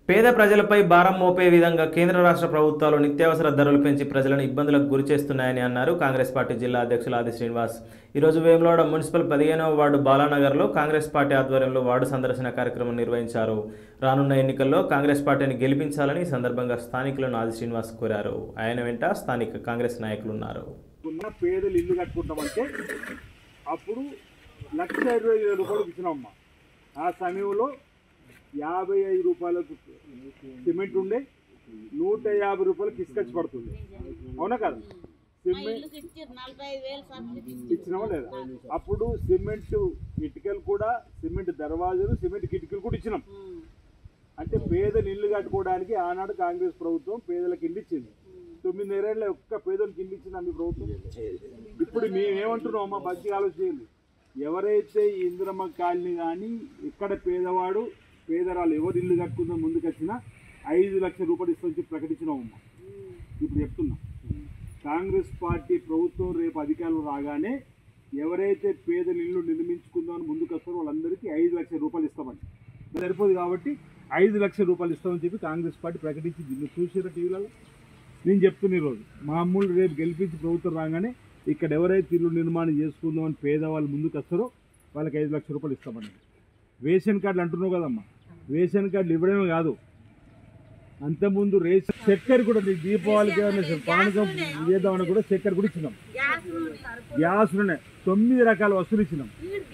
పేద ప్రజలపై భారం మోపే విధంగా కేంద్ర రాష్ట్ర ప్రభుత్వాలు నిత్యావసర ధరలు పెంచి ప్రజలను ఇబ్బందులకు గురిచేస్తున్నాయని అన్నారు కాంగ్రెస్ పార్టీ జిల్లా అధ్యక్షులు ఆది శ్రీనివాస్. ఈరోజు వేములవాడ మున్సిపల్ 15వ వార్డు బాలానగర్లో కాంగ్రెస్ పార్టీ ఆధ్వర్యంలో వార్డు సందర్శన కార్యక్రమం నిర్వహించారు. రానున్న ఎన్నికల్లో కాంగ్రెస్ పార్టీని గెలిపించాలని ఈ సందర్భంగా స్థానికులను ఆది శ్రీనివాస్ కోరారు. ఆయన వెంట స్థానిక కాంగ్రెస్ నాయకులు ఉన్నారు. పేదలు ఇల్లు కట్టుకుంటామంటే అప్పుడు 1,20,000 రూపాయలు ఇచ్చినామమ్మా. ఆ సమయంలో 55 రూపాయలకు సిమెంట్ ఉండే 150 రూపాయలకు ఇసుకొచ్చి పడుతుంది. అవునా కదా? సిమెంట్ ఇచ్చినామా లేదా? అప్పుడు సిమెంట్ ఇటుకలు కూడా, సిమెంట్ దర్వాజాలు, సిమెంట్ కిటికీలు కూడా ఇచ్చినాం. అంటే పేదలు ఇల్లు కట్టుకోవడానికి ఆనాడు కాంగ్రెస్ ప్రభుత్వం పేదలకు ఇల్లు ఇచ్చింది. 9 ఏళ్ళ ఒక్క పేదలకు ఇల్లు ఇచ్చిందా మీ ప్రభుత్వం? ఇప్పుడు మేమేమంటున్నాం అమ్మా, మంచిగా ఆలోచించండి. ఎవరైతే ఇందిరమ్మ కాలనీ కానీ ఇక్కడ పేదవాడు పేదరాలు ఎవరు ఇల్లు కట్టుకుందో ముందుకు వచ్చినా 5 లక్షల రూపాయలు ఇస్తామని ప్రకటించినామమ్మా. ఇప్పుడు చెప్తున్నా, కాంగ్రెస్ పార్టీ ప్రభుత్వం రేపు అధికారులు రాగానే ఎవరైతే పేదలు ఇల్లు నిర్మించుకుందామని ముందుకు వస్తారో వాళ్ళందరికీ 5 లక్షల రూపాయలు ఇస్తామని. సరిపోదు కాబట్టి 5 లక్షల రూపాయలు ఇస్తామని చెప్పి కాంగ్రెస్ పార్టీ ప్రకటించింది. మీరు చూసారా టీవీలలో? నేను చెప్తున్నా ఈరోజు మామూలు రేపు గెలిపించి ప్రభుత్వం రాగానే ఇక్కడ ఎవరైతే ఇల్లు నిర్మాణం చేసుకుందామని పేదవాళ్ళు ముందుకు వస్తారో వాళ్ళకి 5 లక్షల రూపాయలు ఇస్తామని. రేషన్ కార్డులు అంటున్నావు కదమ్మా, రేషన్ కార్డులు ఇవ్వడమే కాదు, అంతకుముందు రేషన్ చక్కెర కూడా దీపావళికి పానకం చేద్దామని కూడా చక్కెర కూడా ఇచ్చినాం. గ్యాస్ 9 రకాల వస్తువులు ఇచ్చినాం.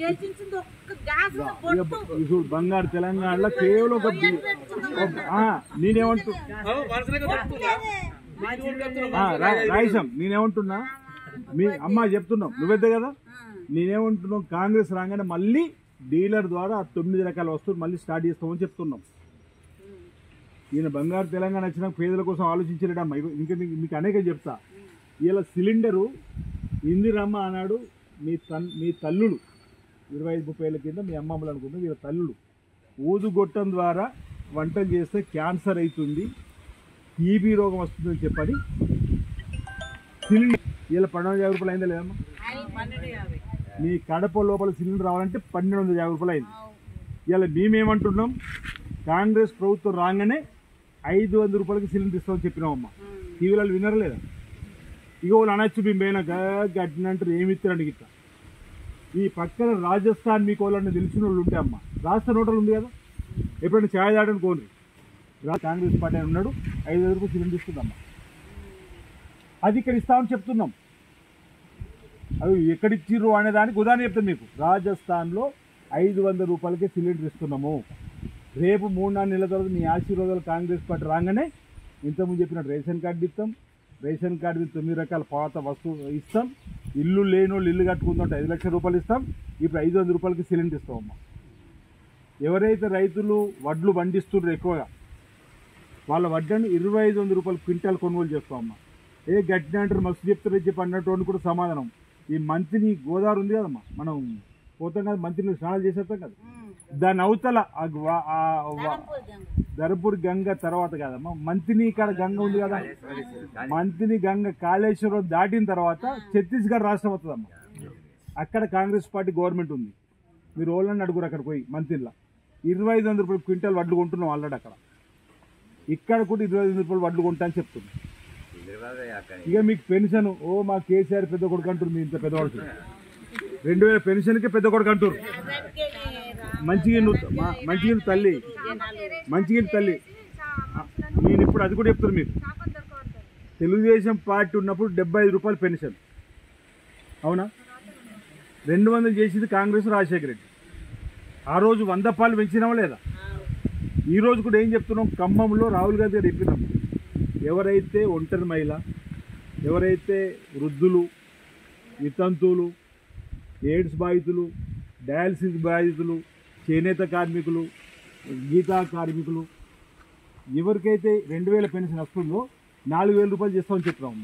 బంగారు తెలంగాణలో కేవలం ఒక రాయిసాం. నేనేమంటున్నా, మీ అమ్మ చెప్తున్నాం, నువ్వెద్దే కదా. నేనేమంటున్నాం, కాంగ్రెస్ రాగానే మళ్ళీ డీలర్ ద్వారా 9 రకాల వస్తువులు మళ్ళీ స్టార్ట్ చేస్తామని చెప్తున్నాం. ఈయన బంగారు తెలంగాణ వచ్చిన పేదల కోసం ఆలోచించలేడమ్మా. ఇంకా మీకు అనేక చెప్తా. ఇలా సిలిండరు ఇందిరమ్మ అన్నాడు, మీ తల్లులు 25-30 ఏళ్ళ కింద మీ అమ్మమ్మలు అనుకుంటే వీళ్ళ తల్లులు ఊదుగొట్టం ద్వారా వంటలు చేస్తే క్యాన్సర్ అవుతుంది, టీబీ రోగం వస్తుందని చెప్పని సిలిండర్ ఇలా 1250 రూపాయలు అయిందా లేదమ్మా? మీ కడప లోపల సిలిండర్ రావాలంటే 1250 రూపాయలు అయింది. ఇలా మేమేమంటున్నాం, కాంగ్రెస్ ప్రభుత్వం రాగానే 500 రూపాయలకి సిలిండర్ ఇస్తామని చెప్పినామమ్మా. టీవీలలో వినరు లేదా? ఇక వాళ్ళు అనొచ్చు, మేము పోయినాక గట్టినంటారు ఏమి ఇస్తారండి గిట్ట. ఈ పక్కన రాజస్థాన్ మీకు వాళ్ళని తెలిసిన వాళ్ళు ఉంటే అమ్మా, రాజస్థాన్ హోటల్ ఉంది కదా, ఎప్పుడైనా ఛాయ్ తాగడానికి కోండి. కాంగ్రెస్ పార్టీ అని ఉన్నాడు, 500 రూపాయలు సిలిండర్ ఇస్తుందమ్మా. అది ఇక్కడ ఇస్తామని చెప్తున్నాం. అవి ఎక్కడిచ్చిర్రు అనే దానికి ఉదాహరణ చెప్తాను మీకు. రాజస్థాన్లో 500 రూపాయలకే సిలిండర్ ఇస్తున్నాము. రేపు 3-4 నెలల తర్వాత మీ ఆశీర్వాదాలు కాంగ్రెస్ పార్టీ రాగానే ఇంతకుముందు చెప్పినట్టు రేషన్ కార్డు ఇస్తాం. రేషన్ కార్డు మీద 9 రకాల పాత వస్తువులు ఇస్తాం. ఇల్లు లేని వాళ్ళు ఇల్లు కట్టుకుంటుంటే 5 లక్షల రూపాయలు ఇస్తాం. ఇప్పుడు 500 రూపాయలకి సిలిండర్ ఇస్తామమ్మా. ఎవరైతే రైతులు వడ్లు పండిస్తుండ్రో ఎక్కువగా వాళ్ళ వడ్లను 2,500 రూపాయలు క్వింటాల్ కొనుగోలు చేస్తామమ్మా. గట్టిన అంటారు, మస్తు చెప్తారని చెప్పి అన్నట్టు కూడా సమాధానం. ఈ మంత్రిని గోదావరి ఉంది కదమ్మా, మనం పోతాం కదా, మంత్రిని స్నానాలు చేసేస్తాం కదా, దాని అవతల ధర్పూర్ గంగ తర్వాత కదమ్మా మంత్రిని ఇక్కడ గంగ ఉంది కదా, మంత్రిని గంగ కాళేశ్వరం దాటిన తర్వాత ఛత్తీస్గఢ్ రాష్ట్రం వస్తుందమ్మా. అక్కడ కాంగ్రెస్ పార్టీ గవర్నమెంట్ ఉంది. మీరు ఓళ్ళని అడుగురు, అక్కడ పోయి మంత్రిలో 2,500 రూపాయలు క్వింటాల్ వడ్లు కొంటున్నాం ఆల్రెడీ. అక్కడ ఇక్కడ కూడా 2,500 రూపాయలు వడ్లు కొంటా అని చెప్తుంది. ఇక మీకు పెన్షన్ మా కేసీఆర్ పెద్ద కొడుకు అంటారు, మీ ఇంత పెద్దవాడు 2,000 పెన్షన్కే పెద్ద కొడుకు అంటారు. మంచిగా తల్లి నేను ఇప్పుడు అది కూడా చెప్తాను మీకు. తెలుగుదేశం పార్టీ ఉన్నప్పుడు 75 రూపాయలు పెన్షన్, అవునా? 200 చేసింది కాంగ్రెస్ రాజశేఖర రెడ్డి. ఆ రోజు 100 రూపాయలు పెంచినామా లేదా? ఈ రోజు కూడా ఏం చెప్తున్నాం, ఖమ్మంలో రాహుల్ గాంధీ గారు చెప్పినాం, ఎవరైతే ఒంటరి మహిళ, ఎవరైతే వృద్ధులు, వితంతువులు, ఎయిడ్స్ బాధితులు, డయాలసిస్ బాధితులు, చేనేత కార్మికులు, గీతా కార్మికులు, ఎవరికైతే 2,000 పెన్షన్ వస్తుందో 4,000 రూపాయలు చేస్తామని చెప్తున్నాం.